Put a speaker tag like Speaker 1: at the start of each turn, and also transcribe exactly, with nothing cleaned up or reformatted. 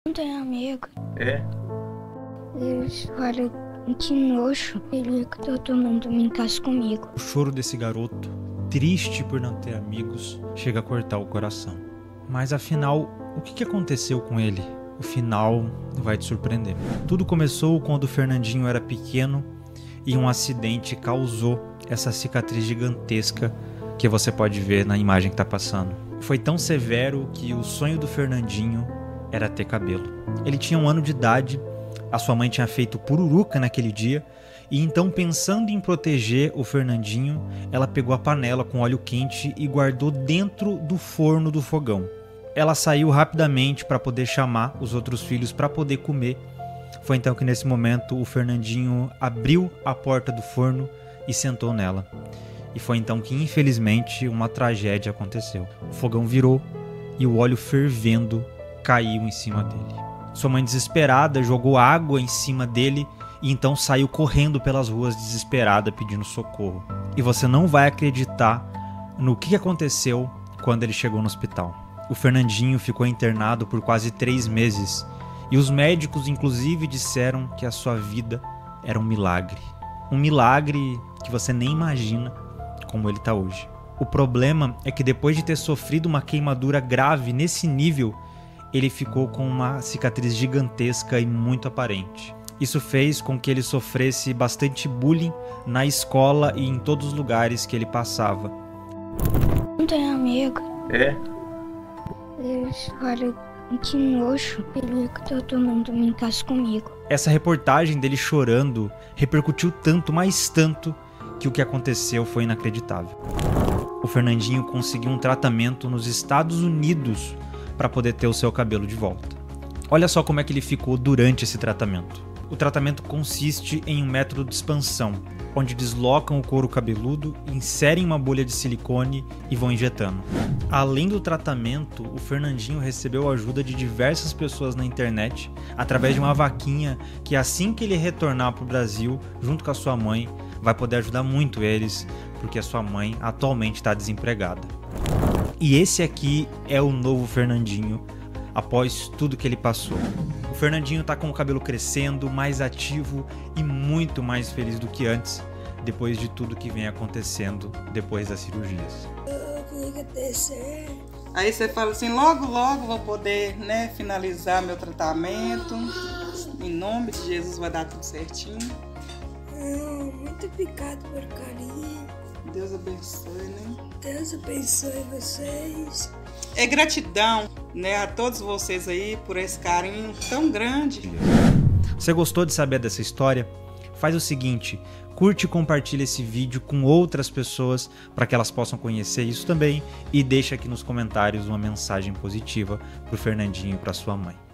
Speaker 1: Não tem amigo.
Speaker 2: É?
Speaker 1: Eles falam que nojo. Ele que todo mundo me encaixa comigo.
Speaker 2: O choro desse garoto, triste por não ter amigos, chega a cortar o coração. Mas afinal, o que aconteceu com ele? O final vai te surpreender. Tudo começou quando o Fernandinho era pequeno e um acidente causou essa cicatriz gigantesca que você pode ver na imagem que está passando. Foi tão severo que o sonho do Fernandinho era ter cabelo. Ele tinha um ano de idade, a sua mãe tinha feito pururuca naquele dia, e então, pensando em proteger o Fernandinho, ela pegou a panela com óleo quente e guardou dentro do forno do fogão. Ela saiu rapidamente para poder chamar os outros filhos para poder comer. Foi então que nesse momento o Fernandinho abriu a porta do forno e sentou nela. E foi então que, infelizmente, uma tragédia aconteceu. O fogão virou e o óleo fervendo caiu em cima dele. Sua mãe, desesperada, jogou água em cima dele e então saiu correndo pelas ruas desesperada pedindo socorro. E você não vai acreditar no que aconteceu quando ele chegou no hospital. O Fernandinho ficou internado por quase três meses e os médicos inclusive disseram que a sua vida era um milagre. Um milagre que você nem imagina como ele está hoje. O problema é que depois de ter sofrido uma queimadura grave nesse nível, ele ficou com uma cicatriz gigantesca e muito aparente. Isso fez com que ele sofresse bastante bullying na escola e em todos os lugares que ele passava.
Speaker 1: Não tem amigo.
Speaker 2: É?
Speaker 1: Eles falam que nojo. Ele que todo mundo me encaixa comigo.
Speaker 2: Essa reportagem dele chorando repercutiu tanto, mais tanto, que o que aconteceu foi inacreditável. O Fernandinho conseguiu um tratamento nos Estados Unidos para poder ter o seu cabelo de volta. Olha só como é que ele ficou durante esse tratamento. O tratamento consiste em um método de expansão, onde deslocam o couro cabeludo, inserem uma bolha de silicone e vão injetando. Além do tratamento, o Fernandinho recebeu a ajuda de diversas pessoas na internet, através de uma vaquinha que, assim que ele retornar para o Brasil, junto com a sua mãe, vai poder ajudar muito eles, porque a sua mãe atualmente está desempregada. E esse aqui é o novo Fernandinho, após tudo que ele passou. O Fernandinho tá com o cabelo crescendo, mais ativo e muito mais feliz do que antes, depois de tudo que vem acontecendo depois das cirurgias.
Speaker 3: Aí você fala assim, logo, logo vou poder, né, finalizar meu tratamento. Em nome de Jesus vai dar tudo certinho.
Speaker 4: Oh, muito obrigado pelo carinho.
Speaker 3: Deus abençoe, né?
Speaker 4: Deus abençoe vocês.
Speaker 3: É gratidão, né, a todos vocês aí por esse carinho tão grande.
Speaker 2: Você gostou de saber dessa história? Faz o seguinte, curte e compartilha esse vídeo com outras pessoas para que elas possam conhecer isso também e deixa aqui nos comentários uma mensagem positiva pro Fernandinho e para sua mãe.